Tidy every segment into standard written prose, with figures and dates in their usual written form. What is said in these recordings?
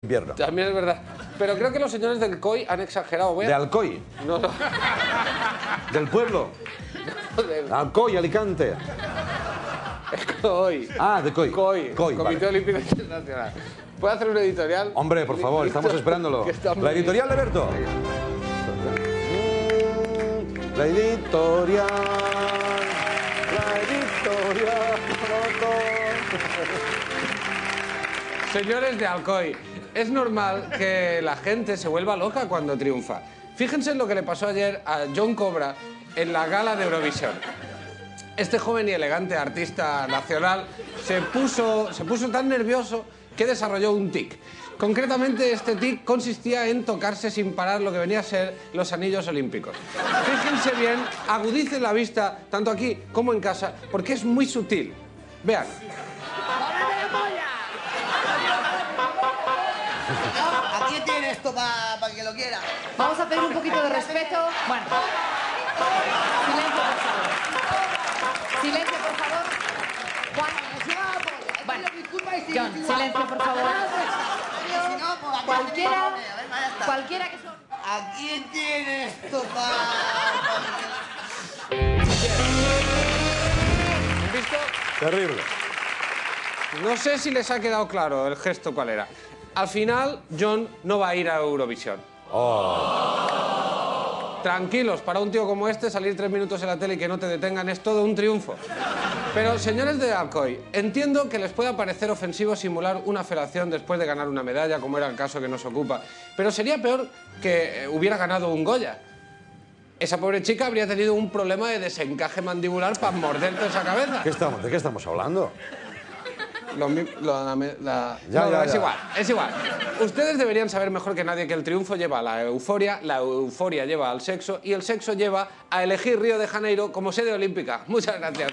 invierno. También es verdad. Pero creo que los señores del COI han exagerado. ¿De Alcoy? No, no. ¿Del pueblo? Alcoy, Alicante. COI. Ah, de COI. COI. COI, Comité vale. Olímpico Internacional. ¿Puede hacer una editorial? Hombre, por favor, estamos esperándolo. La editorial de Berto. La editorial. La editorial. Señores de Alcoy, es normal que la gente se vuelva loca cuando triunfa. Fíjense en lo que le pasó ayer a John Cobra en la gala de Eurovisión. Este joven y elegante artista nacional se puso tan nervioso que desarrolló un tic. Concretamente, este tic consistía en tocarse sin parar lo que venía a ser los anillos olímpicos. Fíjense bien, agudicen la vista, tanto aquí como en casa, porque es muy sutil. Vean. Aquí tiene esto para que lo quiera. Vamos a pedir un poquito de respeto. Bueno. Silencio, por favor. Silencio, por favor. Juan. Bueno. John, silencio, por favor. Cualquiera que son... Aquí tiene esto para... ¿Han visto? Terrible. No sé si les ha quedado claro el gesto cuál era. Al final, John no va a ir a Eurovisión. Tranquilos, para un tío como este, salir 3 minutos en la tele y que no te detengan es todo un triunfo. Pero, señores de Alcoy, entiendo que les pueda parecer ofensivo simular una felación después de ganar una medalla, como era el caso que nos ocupa. Pero sería peor que hubiera ganado un Goya. Esa pobre chica habría tenido un problema de desencaje mandibular para morderte esa cabeza. ¿De qué estamos hablando? Es igual. Ustedes deberían saber mejor que nadie que el triunfo lleva a la euforia lleva al sexo y el sexo lleva a elegir Río de Janeiro como sede olímpica. Muchas gracias.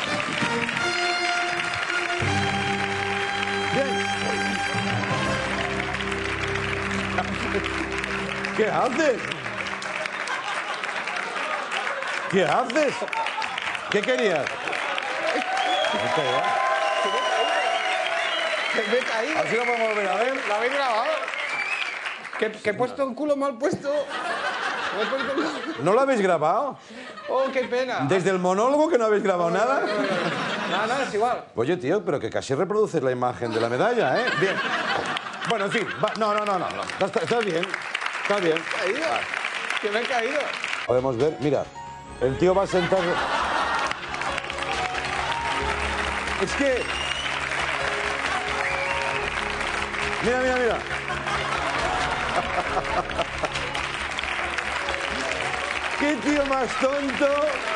¿Qué haces? ¿Qué haces? ¿Qué querías? Me he caído. Así lo podemos volver a ver. ¿Lo habéis grabado? Que he puesto el culo mal puesto. Me he puesto el culo. ¿No lo habéis grabado? Oh, qué pena. ¿Desde el monólogo que no habéis grabado nada? Nada, es igual. Oye, tío, pero que casi reproduces la imagen de la medalla, ¿eh? Bien. Bueno, en fin. No. Está bien. Está bien. Me he caído. Que me he caído. Podemos ver, mira. El tío va a sentar... Es que... Mira. ¡Qué tío más tonto!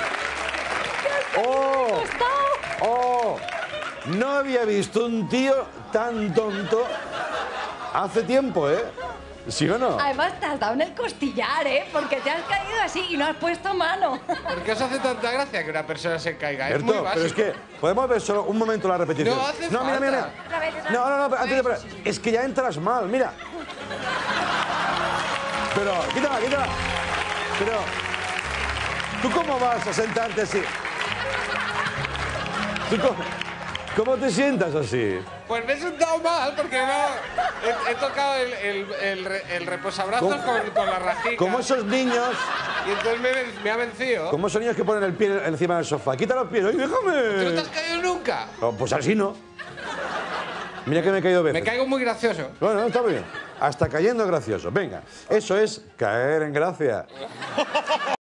¡Oh! No había visto un tío tan tonto hace tiempo, ¿eh? ¿Sí o no? Además, te has dado en el costillar, ¿eh? Porque te has caído así y no has puesto mano. ¿Por qué os hace tanta gracia que una persona se caiga? Es muy Berto, básico. pero es que podemos ver solo un momento la repetición. No hace mira. Otra vez. No, antes de... Es que ya entras mal, mira. Pero, quítala. Pero, ¿tú cómo vas a sentarte así? ¿Tú cómo te sientas así? Pues me he sentado mal porque no... He tocado el reposabrazos con la rajica. Como esos niños... Y entonces me ha vencido. Como esos niños que ponen el pie encima del sofá. Quita los pies, ¡ay, déjame! ¿Tú no te has caído nunca? No, pues así no. Mira que me he caído veces. Me caigo muy gracioso. Bueno, está muy bien. Hasta cayendo gracioso. Venga, eso es caer en gracia.